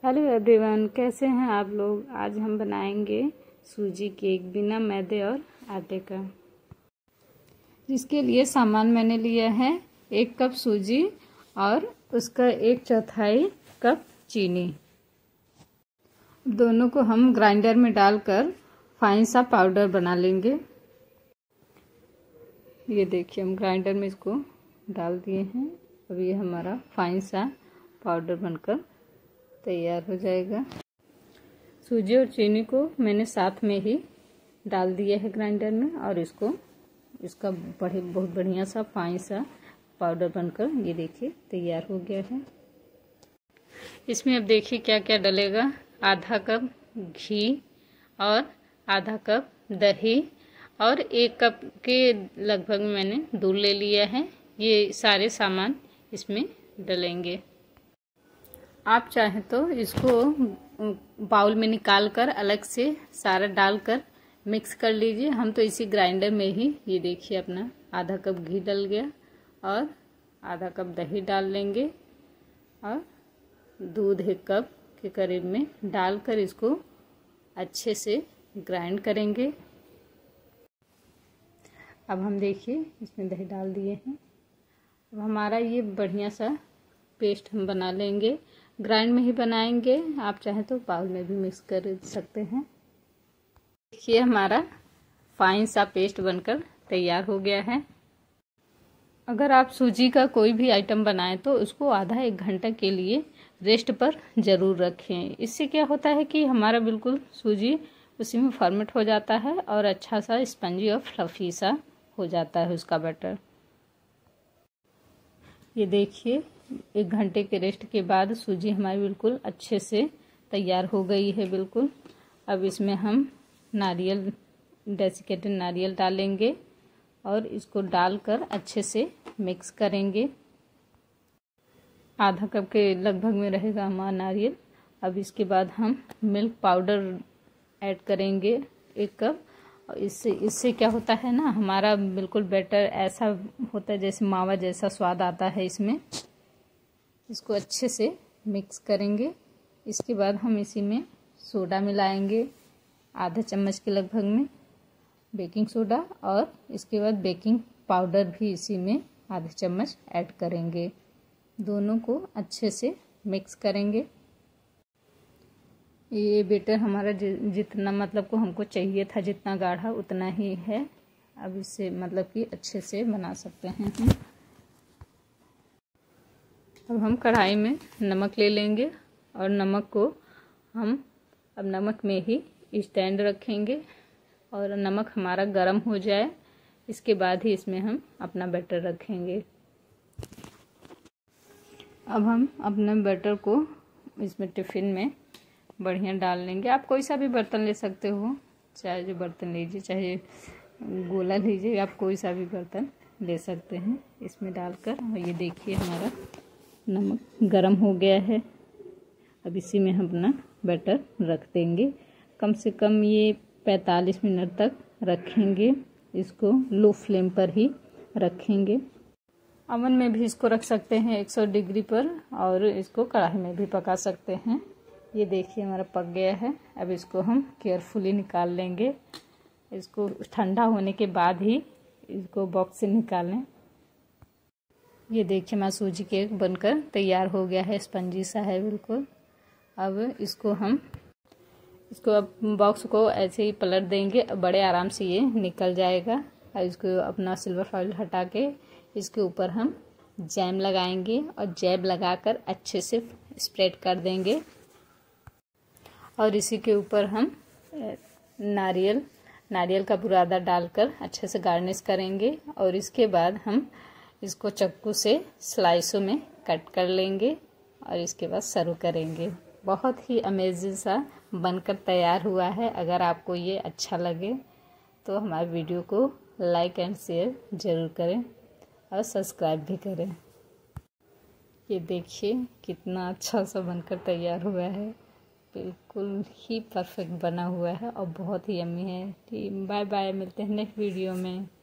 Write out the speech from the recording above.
Hello everyone, कैसे हैं आप लोग। आज हम बनाएंगे सूजी केक बिना मैदे और आटे का। जिसके लिए सामान मैंने लिया है 1 कप सूजी और उसका 1/4 कप चीनी। दोनों को हम ग्राइंडर में डालकर फाइन सा पाउडर बना लेंगे। ये देखिए, हम ग्राइंडर में इसको डाल दिए हैं। अब ये हमारा फाइन सा पाउडर बनकर तैयार हो जाएगा। सूजी और चीनी को मैंने साथ में ही डाल दिया है ग्राइंडर में और इसका बहुत बढ़िया सा फाइन सा पाउडर बनकर ये देखिए तैयार हो गया है। इसमें अब देखिए क्या क्या डलेगा। आधा कप घी और आधा कप दही और 1 कप के लगभग मैंने दूध ले लिया है। ये सारे सामान इसमें डलेंगे। आप चाहें तो इसको बाउल में निकाल कर अलग से सारा डालकर मिक्स कर लीजिए। हम तो इसी ग्राइंडर में ही ये देखिए अपना आधा कप घी डल गया और आधा कप दही डाल लेंगे और दूध 1 कप के करीब में डालकर इसको अच्छे से ग्राइंड करेंगे। अब हम देखिए इसमें दही डाल दिए हैं। अब हमारा ये बढ़िया सा पेस्ट हम बना लेंगे। ग्राइंड में ही बनाएंगे, आप चाहें तो बाउल में भी मिक्स कर सकते हैं। देखिए हमारा फाइन सा पेस्ट बनकर तैयार हो गया है। अगर आप सूजी का कोई भी आइटम बनाएं तो उसको आधा 1 घंटा के लिए रेस्ट पर ज़रूर रखें। इससे क्या होता है कि हमारा बिल्कुल सूजी उसी में फर्मेंट हो जाता है और अच्छा सा स्पंजी और फ्लफी सा हो जाता है उसका बैटर। ये देखिए 1 घंटे के रेस्ट के बाद सूजी हमारी बिल्कुल अच्छे से तैयार हो गई है बिल्कुल। अब इसमें हम डेसिकेटेड नारियल डालेंगे और इसको डालकर अच्छे से मिक्स करेंगे। आधा कप के लगभग में रहेगा हमारा नारियल। अब इसके बाद हम मिल्क पाउडर ऐड करेंगे 1 कप। और इससे क्या होता है ना, हमारा बिल्कुल बैटर ऐसा होता है जैसे मावा जैसा स्वाद आता है इसमें। इसको अच्छे से मिक्स करेंगे। इसके बाद हम इसी में सोडा मिलाएंगे आधा चम्मच के लगभग में बेकिंग सोडा और इसके बाद बेकिंग पाउडर भी इसी में आधा चम्मच ऐड करेंगे। दोनों को अच्छे से मिक्स करेंगे। ये बैटर हमारा जितना मतलब को हमको चाहिए था, जितना गाढ़ा उतना ही है। अब इससे मतलब कि अच्छे से बना सकते हैं हम। अब हम कढ़ाई में नमक ले लेंगे और नमक को हम अब नमक में ही स्टैंड रखेंगे और नमक हमारा गर्म हो जाए इसके बाद ही इसमें हम अपना बैटर रखेंगे। अब हम अपने बैटर को इसमें टिफ़िन में बढ़िया डाल लेंगे। आप कोई सा भी बर्तन ले सकते हो, चाहे जो बर्तन लीजिए, चाहे गोला लीजिए, आप कोई सा भी बर्तन ले सकते हैं इसमें डालकर। और ये देखिए हमारा नमक गरम हो गया है। अब इसी में हम अपना बैटर रख देंगे। कम से कम ये 45 मिनट तक रखेंगे। इसको लो फ्लेम पर ही रखेंगे। ओवन में भी इसको रख सकते हैं 100 डिग्री पर और इसको कढ़ाई में भी पका सकते हैं। ये देखिए हमारा पक गया है। अब इसको हम केयरफुली निकाल लेंगे। इसको ठंडा होने के बाद ही इसको बॉक्स से निकालें। ये देखिए हमारा सूजी केक बनकर तैयार हो गया है, स्पंजी सा है बिल्कुल। अब इसको अब बॉक्स को ऐसे ही पलट देंगे, बड़े आराम से ये निकल जाएगा। और इसको अपना सिल्वर फॉइल हटा के इसके ऊपर हम जैम लगाएंगे और जैब लगाकर अच्छे से स्प्रेड कर देंगे। और इसी के ऊपर हम नारियल का बुरादा डालकर अच्छे से गार्निश करेंगे। और इसके बाद हम इसको चाकू से स्लाइसों में कट कर लेंगे और इसके बाद सर्व करेंगे। बहुत ही अमेजिंग सा बनकर तैयार हुआ है। अगर आपको ये अच्छा लगे तो हमारे वीडियो को लाइक एंड शेयर ज़रूर करें और सब्सक्राइब भी करें। ये देखिए कितना अच्छा सा बनकर तैयार हुआ है। बिल्कुल ही परफेक्ट बना हुआ है और बहुत ही यम्मी है। बाय बाय, मिलते हैं नेक्स्ट वीडियो में।